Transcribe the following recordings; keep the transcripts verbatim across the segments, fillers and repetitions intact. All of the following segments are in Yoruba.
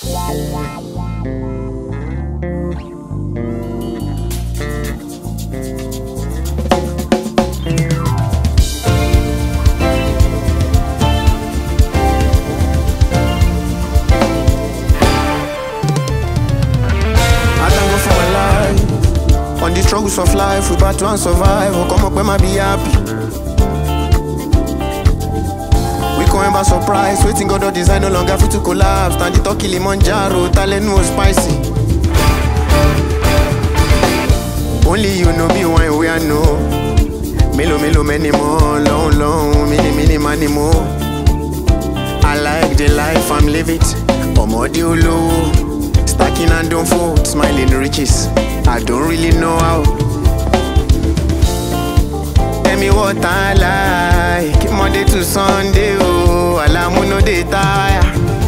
On the struggles of life, we battle and survive. Oh, come up when I be happy. We come by surprise, waiting God or design no longer fit to collapse. Stand the talk Kilimanjaro, talent no spicy. Only you know me one way I know. Melo melo many more, long long, many many many more. I like the life I'm living, Omodio low, stacking and don't fold, smiling riches. I don't really know how. Tell me what I like. Monday to Sunday, oh, alamu no dey tire.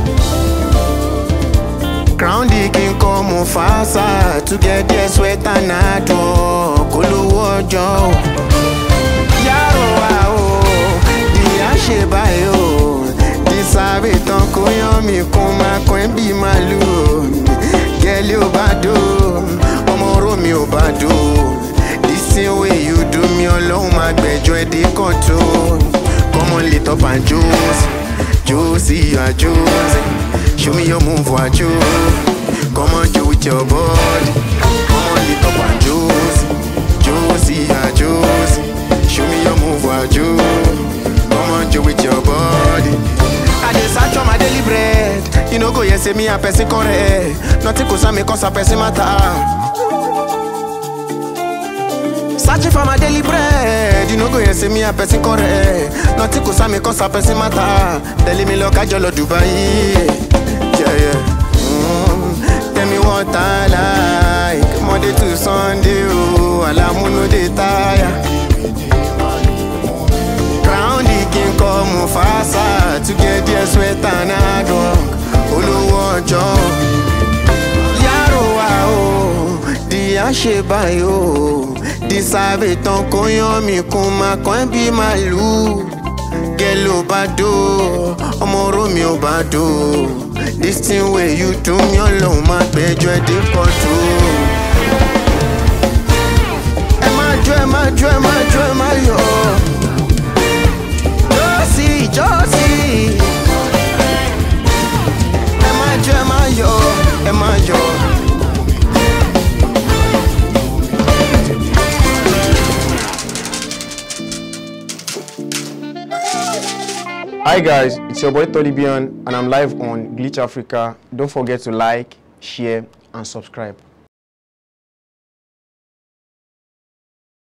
Crown the king come on faster. To get their sweat and hard work. Kolo ojo. Yaro wa oh, di asheba yo. Di sabe ton koyan mi kuma koyan bi malu. Girl you bado. Mi ò bá do. This thing way you do me alone, my bed you dey control. Come on, lit up and juice, juicy you are juicy. Show me your move, what you. Come on, do with your body. Come on, lit up and juice, juicy you are juicy. Show me your move, what you. Come on, do with your body. I dey search for my daily bread. You know go yes, say me a person correct. Nothing cause I make us a person matter. Searching for my daily bread, you know go and say me a person correct. Nothing cause I make us a person matter. Telling me look at your Dubai, yeah yeah. Mm. Tell me what I like, Monday to Sunday, oh, alamu no dey tire. Crown the king come faster to get their sweat and hard work. Olowo ojo, yaro wa oh, di asheba yo. Disabe ton koyan mi kuma koyan bi malu. Gelo bado, omoro mi o bado. This thing way you do me alone, my bed you dey control. Ema jo, ema jo, ema jo, ema yo. Josie, Josie. Ema jo, ema yo, ema yo. Hi guys, it's your boy Tolibian and I'm live on Glitch Africa. Don't forget to like, share and subscribe.